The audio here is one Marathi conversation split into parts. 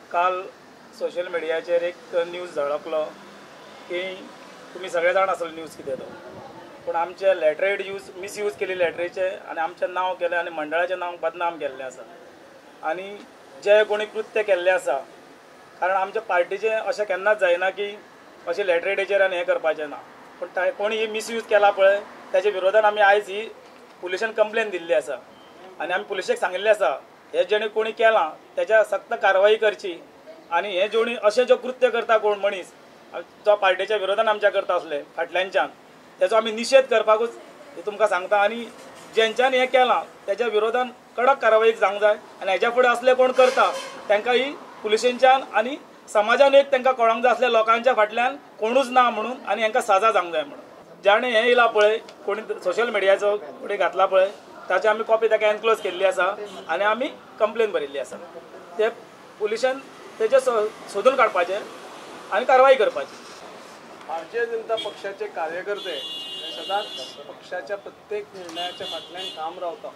काल सोशल मिडियाचेर एक न्यूज झळकलो की तुम्ही सगळे जाण आसले न्यूज कितें तो, पूण आमचे लॅटरेट मिसयूज केली लॅटरेचे आनी आमचें नांव केलें आनी मंडळाचें नांव बदनाम केल्लें आसा। आनी जे कोणी कृत्य केल्लें आसा, कारण आमच्या पार्टीचें अशें केन्नाच जायना की अशें लॅटरेटीचेर आनी हें करपाचें ना, पूण कोणी ही मिसयूज केला पळय त्याच्या विरोधान आमी आयज ही पुलिशेन कंप्लेन दिल्ली आसा आनी आमी पुलिशेक सांगिल्लें आसा हे जेणे कोणी केलां त्याच्या सक्त कारवाई करची आनी हे जोणी अशें जो कृत्य करता कोण मनीस जो पार्टीच्या विरोधान आमच्या करता असले फाटल्यानच्यान त्याचो आमी निशेध करपाकूच हे तुमकां सांगता। आनी जेंच्यानी हें केलां त्याच्या विरोधान कडक कारवाई जावंक जाय आनी हेच्या फुडें असले कोण करता तांकां ही पुलिशेंच्यान आनी समाजान एक तांकां कळोंक जाय असल्या लोकांच्या फाटल्यान कोणूच ना म्हणून आनी हांकां सजा जावंक जाय म्हणून। ज्याणे हें येयलां पळय कोणी सोशल मिडियाचो कोणी घातला पळय ताची आमी कॉपी ताका एनक्लोज केल्ली आसा आनी आमी कंप्लेन बरयल्ली आसा। ते पुलिशेन तेजे सोदून काडपाचें आनी कारवाई करपाची। भारतीय जनता पक्षाचे कार्यकर्ते सदांच पक्षाच्या प्रत्येक निर्णयाच्या फाटल्यान काम रावता।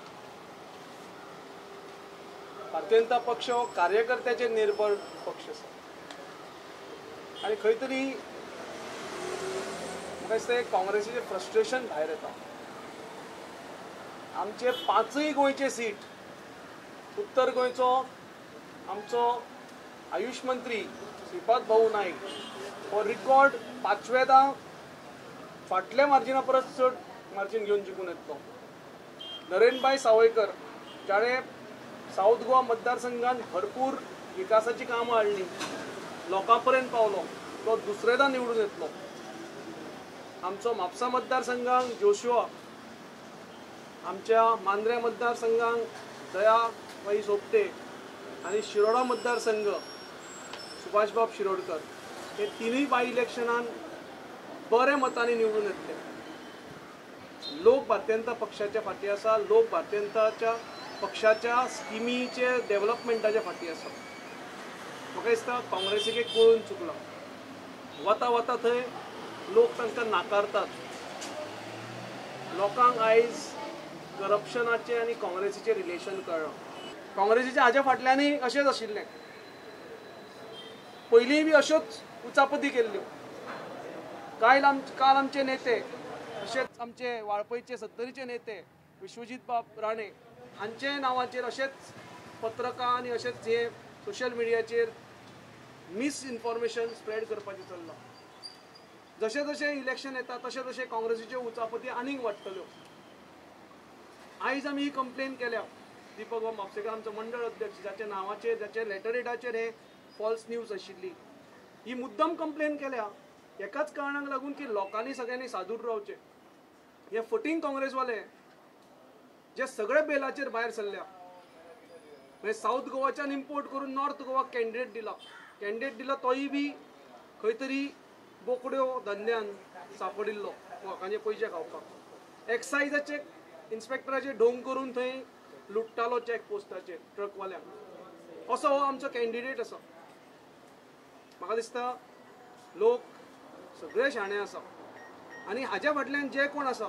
भारतीय जनता पक्ष हो कार्यकर्त्याचेर निर्भर पक्ष आसा आनी खंय तरी म्हाका दिसता काँग्रेसीचें फ्रस्ट्रेशन भायर येता। आमचे 5य गोंयचे सीट उत्तर गोंयचो आमचो आयुष मंत्री श्रीपाद भाऊ नाईक हो रिकॉर्ड 5वेदा फाटल्या मार्जिना परस चड मार्जिन घेवन जिखून येतलो। नरेनभाई सावयकर जाणे साऊथ गोवा मतदारसंघात भरपूर विकासाची कामां हाडली, लोकां पर्यंत पावलो, तो दुसरेदा निवडून येतलो। आमचो म्हापसा मतदारसंघात जोशुआ, आमच्या मांद्रे मतदारसंघात दया बाई सोपटे आनी शिरोडा मतदारसंघ सुभाषबाब शिरोडकर हे तिनूय बाय इलेक्शनान बरे मतांनी निवडून येतले। लोक भारतीय जनता पक्षाच्या फाटी आसा, लोक भारतीय जनता पक्षाच्या स्किमीचे डेव्हलपमेंटाच्या फाटी आसा। म्हाका दिसता काँग्रेसीक एक कळून चुकला, वता वता थंय लोक तांकां नाकारतात। लोकांक आयज करप्शनाचे आनी काँग्रेसीचे रिलेशन कळ्ळां। काँग्रेसीचे हाजे फाटल्यानय अशेंच आशिल्लें, पयलींय बी अश्योच उचापती केल्ल्यो। काल आमचे नेते अशेच आमचे वाळपयचे सत्तरीचे नेते विश्वजीत बाब राणे हांचे नांवाचेर अशेच पत्रकां आनी अशेच हे सोशल मिडियाचेर मिसइन्फॉर्मेशन स्प्रेड करपाचें चल्लां। जशें जशें इलेक्शन येता तशें तशें काँग्रेसीच्यो उचापती आनीक वाडटल्यो। आयज आमी ही कंप्लेन केल्या दीपक बाब म्हापसेकर आमचो मंडळ अध्यक्ष ज्याच्या नांवाचेर ज्याच्या लेटरेटाचेर हे फॉल्स न्यूज आशिल्ली, ही मुद्दम कंप्लेन केल्या एकाच कारणाक लागून की लोकांनी सगळ्यांनी सादूर रावचें। हे फटींग काँग्रेसवाले जे सगळे बेलाचेर भायर सरल्या, म्हणजे साऊथ गोवाच्यान इम्पोर्ट करून नॉर्थ गोवाक कॅन्डिडेट दिला तोय बी खंय तरी बोकड्यो धंद्यान सांपडिल्लो लोकांचे पयशे खावपाक। एक्सायजाचे इन्स्पेक्टराचे ढोंग करून थंय लुट्टालो चॅक पोस्टाचेर ट्रकवाल्यांक। असो हो आमचो कॅन्डिडेट आसा। म्हाका दिसता लोक सगळे शाणे आसा आनी हाज्या फाटल्यान जे कोण आसा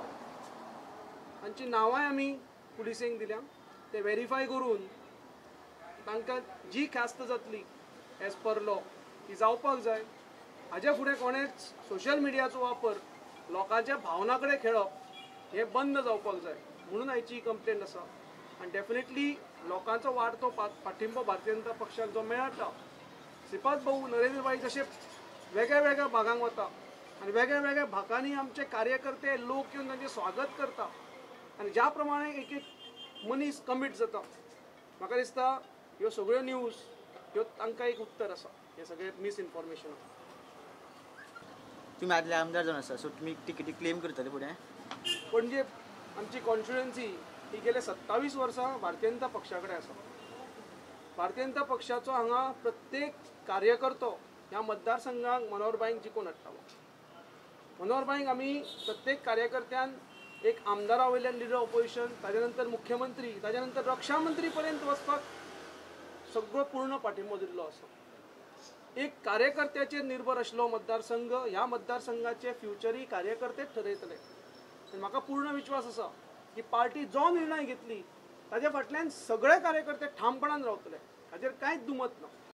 तांची नांवांय आमी पुलिसेंक दिल्या, ते व्हेरीफाय करून तांकां जी ख्यास्त जातली एज पर लॉ ती जावपाक जाय। हाज्या फुडें कोणेच सोशल मिडियाचो वापर लोकांच्या भावना कडेन खेळप हे बंद जावपाक जाय म्हणून आयची कंप्लेंट आसा। आनी डेफिनेटली लोकांचो वाडतो पाठिंबो भारतीय जनता पक्षाक जो मेळटा, श्रीपाद भाऊ नरेंद्रभाई जशे वेगळ्या वेगळ्या भागांक वता आनी वेगळ्या वेगळ्या भागांनी आमचे कार्यकर्ते लोक येवन तांचें स्वागत करता आनी ज्या प्रमाणे एक एक मनीस कमीट जाता, म्हाका दिसता ह्यो सगळ्यो न्यूज ह्यो तांकां एक उत्तर आसा हे सगळे मिसइन्फॉर्मेशनाक। तुम्ही आदले आमदार जावन आसा, सो तुमी टिकेटी क्लेम करतले फुडें? पणजे आमची कॉन्स्टिट्युएन्सी ही गेले 27 वर्सां भारतीय जनता पक्षा कडेन आसा। भारतीय जनता पक्षाचो हांगा प्रत्येक कार्यकर्तो ह्या मतदारसंघाक मनोहरभाईंक जिखून हाडटालो। मनोहरभाईंक आमी प्रत्येक कार्यकर्त्यान एक आमदारा वयल्यान लिडर ऑपोजिशन, ताजे नंतर मुख्यमंत्री, ताजे नंतर रक्षा मंत्री पर्यंत वचपाक सगळो पूर्ण पाठिंबो दिल्लो आसा। एक कार्यकर्त्याचेर निर्भर आशिल्लो मतदारसंघ, ह्या मतदारसंघाचे फ्युचरही कार्यकर्तेच ठरयतले। म्हाका पूर्ण विश्वास आसा की पार्टी जो निर्णय घेतली ताजे फाटल्यान सगळे कार्यकर्ते ठामपणान रावतले, हाजेर कांयच दुमत ना।